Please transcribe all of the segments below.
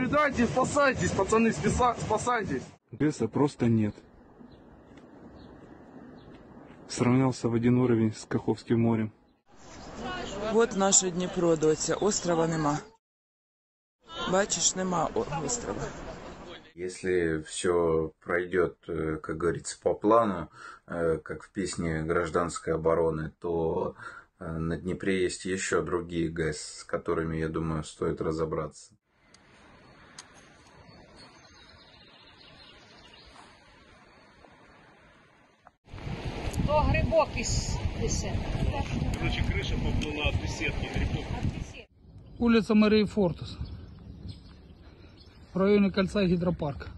соблюдайте, спасайтесь, пацаны, спасайтесь. ГЭСа просто нет. Сравнялся в один уровень с Каховским морем. От наше Дніпро, доця. Острова нема. Бачиш, нема острова. Если все пройдет, как говорится, по плану, как в песне «Гражданской обороны», то на Днепре есть еще другие ГЭС, с которыми, я думаю, стоит разобраться. То грибок із ліси. Короче, крыша поплыла от беседки грибов. Улица Марии Фортус. В районе кольца гидропарка.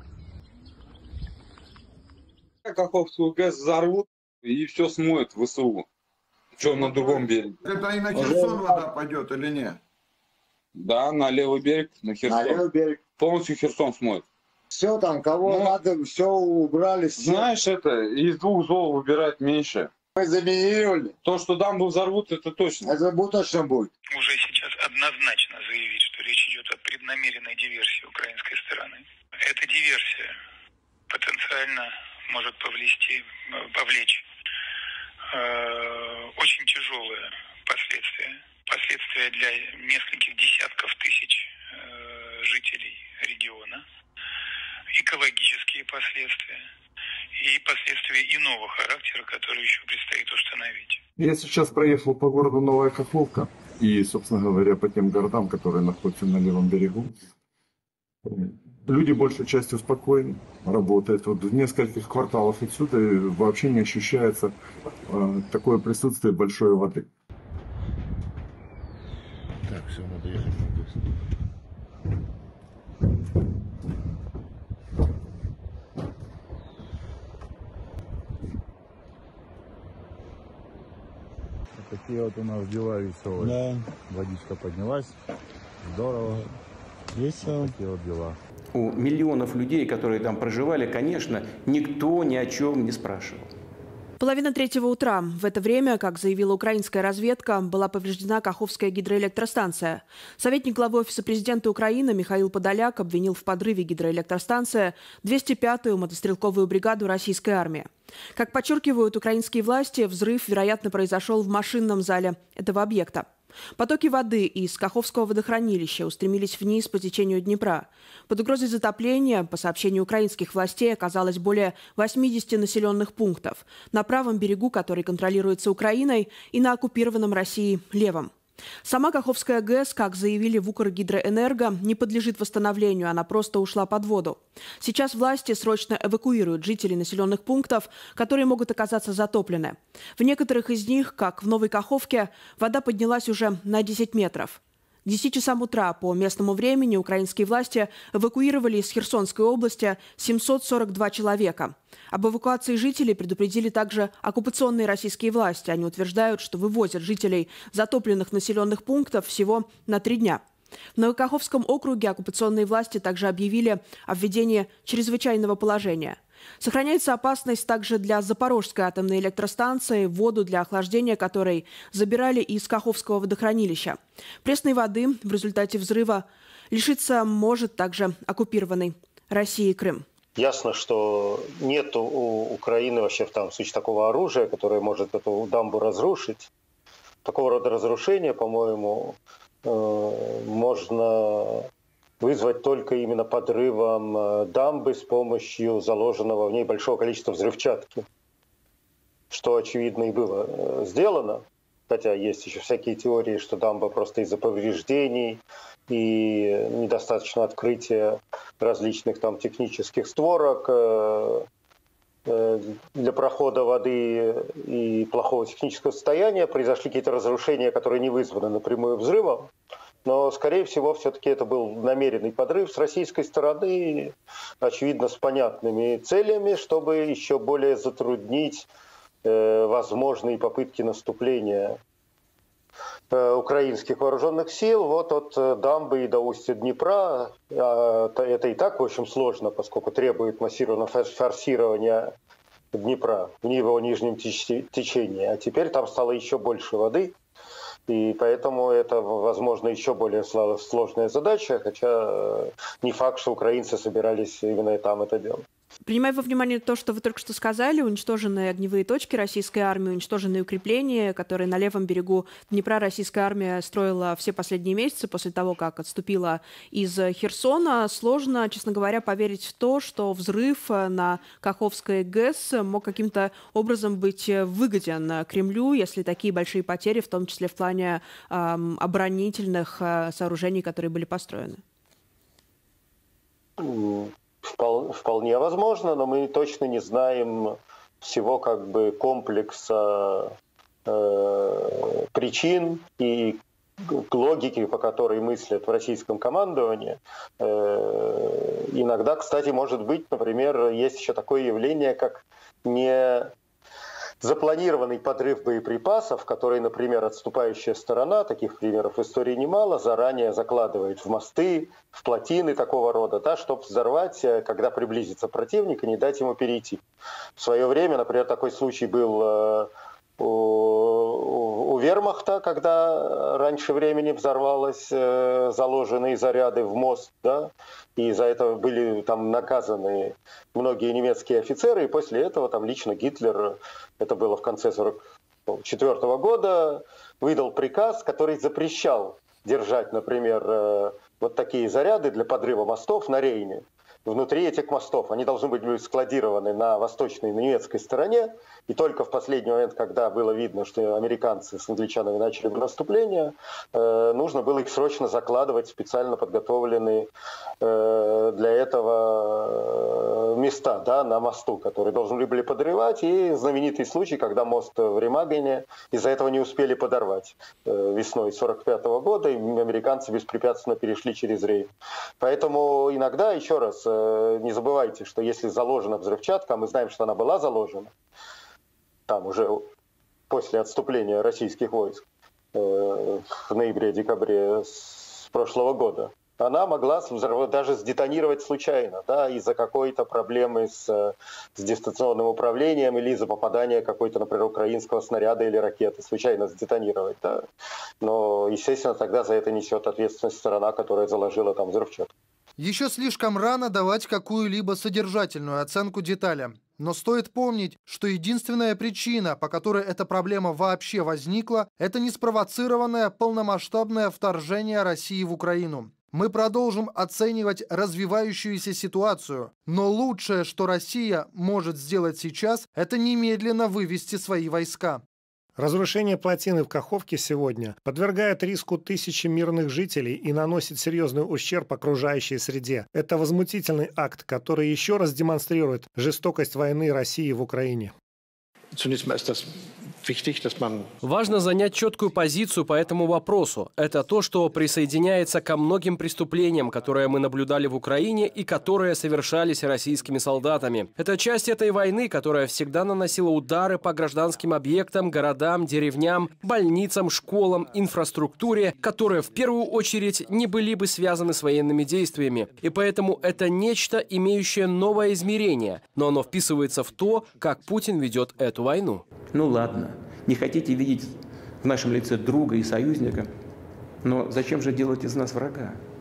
Каховскую ГЭС взорвут и все смоет в ВСУ. Что на другом береге? Это и на Херсон вода пойдет или нет? Да, на левый берег, на Херсон. На левый берег. Полностью Херсон смоет. Все там, кого надо, все убрали. Все. Знаешь, это из двух зол выбирать меньше. Мы заминировали. То, что дамбу взорвут, это точно. Это точно будет. Уже сейчас однозначно заявить, что речь идет о преднамеренной диверсии украинской стороны. Эта диверсия потенциально может повлечь очень тяжелые последствия. Последствия для нескольких десятков тысяч жителей региона. Экологические последствия. И последствия иного характера, которые еще предстоит установить. Я сейчас проехал по городу Новая Каховка и, собственно говоря, по тем городам, которые находятся на левом берегу. Люди большей частью спокойны, работают. Вот в нескольких кварталах отсюда вообще не ощущается такое присутствие большой воды. Так, все, надо ехать на ГЭС. Такие вот у нас дела веселые. Да. Водичка поднялась. Здорово. Весело. Вот такие вот дела. У миллионов людей, которые там проживали, конечно, никто ни о чем не спрашивал. Половина третьего утра. В это время, как заявила украинская разведка, была повреждена Каховская гидроэлектростанция. Советник главы Офиса президента Украины Михаил Подоляк обвинил в подрыве гидроэлектростанции 205-ю мотострелковую бригаду российской армии. Как подчеркивают украинские власти, взрыв, вероятно, произошел в машинном зале этого объекта. Потоки воды из Каховского водохранилища устремились вниз по течению Днепра. Под угрозой затопления, по сообщению украинских властей, оказалось более 80 населенных пунктов на правом берегу, который контролируется Украиной, и на оккупированном Россией левом. Сама Каховская ГЭС, как заявили в Укргидроэнерго, не подлежит восстановлению, она просто ушла под воду. Сейчас власти срочно эвакуируют жителей населенных пунктов, которые могут оказаться затоплены. В некоторых из них, как в Новой Каховке, вода поднялась уже на 10 метров. К 10 часам утра по местному времени украинские власти эвакуировали из Херсонской области 742 человека. Об эвакуации жителей предупредили также оккупационные российские власти. Они утверждают, что вывозят жителей затопленных населенных пунктов всего на 3 дня. В Новокаховском округе оккупационные власти также объявили о введении чрезвычайного положения. Сохраняется опасность также для Запорожской атомной электростанции, воду для охлаждения которой забирали из Каховского водохранилища. Пресной воды в результате взрыва лишиться может также оккупированный Россией Крым. Ясно, что нет у Украины вообще в том случае такого оружия, которое может эту дамбу разрушить. Такого рода разрушение, по-моему, можно вызвать только именно подрывом дамбы с помощью заложенного в ней большого количества взрывчатки. Что, очевидно, и было сделано. Хотя есть еще всякие теории, что дамба просто из-за повреждений и недостаточно открытия различных там технических створок для прохода воды и плохого технического состояния произошли какие-то разрушения, которые не вызваны напрямую взрывом. Но, скорее всего, все-таки это был намеренный подрыв с российской стороны, очевидно, с понятными целями, чтобы еще более затруднить возможные попытки наступления украинских вооруженных сил вот от дамбы и до устья Днепра. Это и так, в общем, сложно, поскольку требует массированного форсирования Днепра в его нижнем течении. А теперь там стало еще больше воды. И поэтому это, возможно, еще более сложная задача, хотя не факт, что украинцы собирались именно и там это делать. Принимая во внимание то, что вы только что сказали, уничтоженные огневые точки российской армии, уничтоженные укрепления, которые на левом берегу Днепра российская армия строила все последние месяцы после того, как отступила из Херсона, сложно, честно говоря, поверить в то, что взрыв на Каховской ГЭС мог каким-то образом быть выгоден Кремлю, если такие большие потери, в том числе в плане оборонительных сооружений, которые были построены. Вполне возможно, но мы точно не знаем всего как бы комплекса причин и логики, по которой мыслят в российском командовании. Иногда, кстати, может быть, например, есть еще такое явление, как не запланированный подрыв боеприпасов, который, например, отступающая сторона, таких примеров в истории немало, заранее закладывает в мосты, в плотины такого рода, да, чтобы взорвать, когда приблизится противник, и не дать ему перейти. В свое время, например, такой случай был у вермахта, когда раньше времени взорвалось заложенные заряды в мост, да, и за это были там наказаны многие немецкие офицеры, и после этого там лично Гитлер, это было в конце 1944 года, выдал приказ, который запрещал держать, например, вот такие заряды для подрыва мостов на Рейне. Внутри этих мостов они должны быть складированы на восточной, на немецкой стороне, и только в последний момент, когда было видно, что американцы с англичанами начали наступление, нужно было их срочно закладывать в специально подготовленные для этого места, да, на мосту, которые должны были подрывать, и знаменитый случай, когда мост в Ремагене из-за этого не успели подорвать весной 1945 года, и американцы беспрепятственно перешли через Рейн. Поэтому иногда, еще раз, не забывайте, что если заложена взрывчатка, а мы знаем, что она была заложена, там уже после отступления российских войск в ноябре-декабре с прошлого года, она могла даже сдетонировать случайно, да, из-за какой-то проблемы с дистанционным управлением или из-за попадания какой-то, например, украинского снаряда или ракеты, случайно сдетонировать. Да. Но, естественно, тогда за это несет ответственность сторона, которая заложила там взрывчатку. Еще слишком рано давать какую-либо содержательную оценку деталям. Но стоит помнить, что единственная причина, по которой эта проблема вообще возникла, это неспровоцированное полномасштабное вторжение России в Украину. Мы продолжим оценивать развивающуюся ситуацию, но лучшее, что Россия может сделать сейчас, это немедленно вывести свои войска. Разрушение плотины в Каховке сегодня подвергает риску тысячи мирных жителей и наносит серьезный ущерб окружающей среде. Это возмутительный акт, который еще раз демонстрирует жестокость войны России в Украине. Важно занять четкую позицию по этому вопросу. Это то, что присоединяется ко многим преступлениям, которые мы наблюдали в Украине и которые совершались российскими солдатами. Это часть этой войны, которая всегда наносила удары по гражданским объектам, городам, деревням, больницам, школам, инфраструктуре, которые в первую очередь не были бы связаны с военными действиями. И поэтому это нечто, имеющее новое измерение, но оно вписывается в то, как Путин ведет эту войну. Ну ладно, не хотите видеть в нашем лице друга и союзника, но зачем же делать из нас врага?